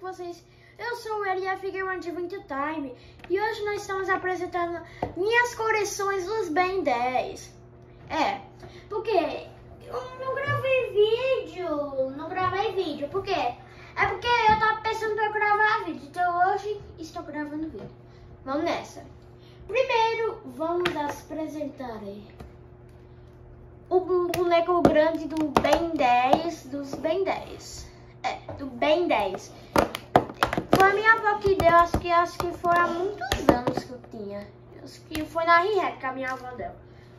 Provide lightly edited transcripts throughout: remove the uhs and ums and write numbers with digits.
com vocês? Eu sou o LF Gamer de Winter Time e hoje nós estamos apresentando minhas coleções dos Ben 10. Porque eu não gravei vídeo, por quê? É porque eu tava pensando pra gravar vídeo, então hoje estou gravando vídeo. Vamos nessa. Primeiro, vamos apresentar o boneco grande do Ben 10, dos Ben 10. Do Ben 10. Foi a minha avó que deu, acho que foi há muitos anos que eu tinha. Acho que foi na Rinrec que a minha avó deu.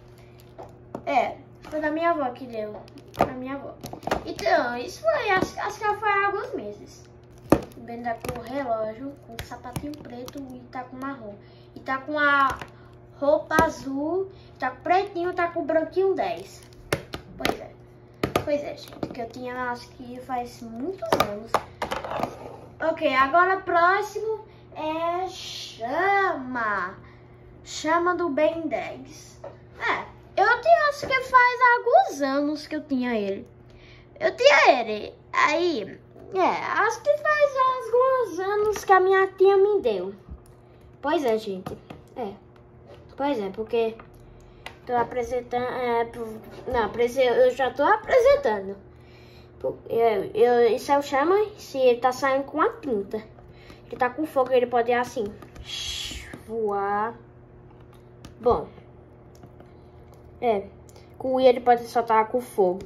Foi da minha avó que deu. Da minha avó. Então, isso foi, acho que foi há alguns meses. O Ben tá com o relógio, com o sapatinho preto e tá com marrom. E tá com a roupa azul, tá com pretinho, tá com branquinho 10. Pois é, gente, que eu tinha, acho que faz muitos anos. Ok, agora próximo é Chama do Ben 10. Eu tinha, acho que faz alguns anos que eu tinha ele. Aí, acho que faz alguns anos que a minha tia me deu. Pois é, gente, Pois é, porque tô apresentando, eu já tô apresentando. Isso é o Chama, se ele tá saindo com a tinta. Ele tá com fogo, ele pode assim, voar. Bom, com ele pode soltar com fogo.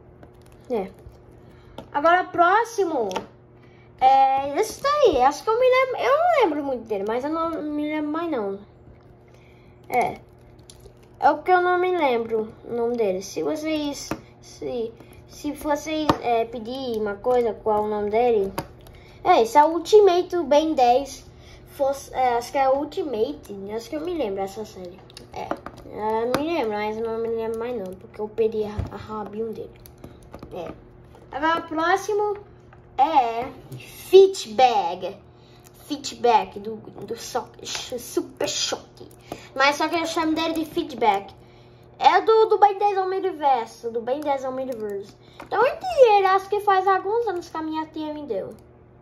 Agora próximo esse daí, acho que eu me lembro, eu não lembro muito dele, mas eu não me lembro mais não. É o que eu não me lembro o nome dele. Se vocês pedir uma coisa, qual é o nome dele? Esse é o Ultimate Ben 10. Acho que é o Ultimate. Acho que eu me lembro dessa série. Eu me lembro, mas eu não me lembro mais não, porque eu perdi a rabinho dele. Agora o próximo é Fitback do Super Choque. Mas só que eu chamo dele de Feedback. É do Ben 10 Omniverse. Então eu entendi, ele acho que faz alguns anos que a minha tia me deu.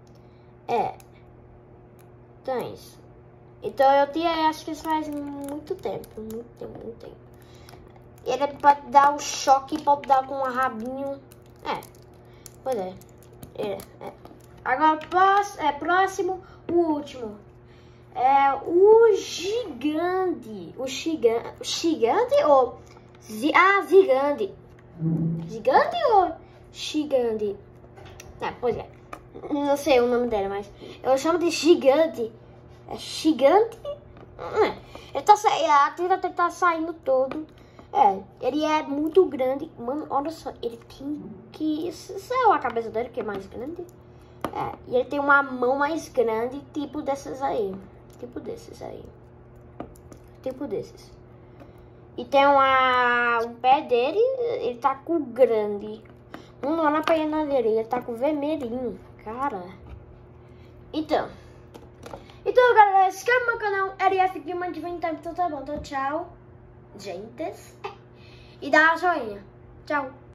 Então é isso. Então eu tinha, acho que faz muito tempo. Muito tempo. Ele pode dar o choque, pode dar com um rabinho. Pois é. Agora próximo, o último. O gigante. Gigante ou Zigante? Gigante ou gigante? Pois é. Não sei o nome dela, mas eu chamo de gigante. É gigante? Ele tá saindo, a tinta tá saindo todo. Ele é muito grande. Mano, olha só, ele tem que... Isso é a cabeça dele que é mais grande? E ele tem uma mão mais grande, tipo desses aí. Tipo desses. E tem um pé dele, ele tá com grande. Olha na perna dele, ele tá com vermelhinho. Cara. Então, galera, se inscreve no meu canal, LF Gamer de Winter Time. Então tá bom, então tchau, gentes. E dá a joinha. Tchau.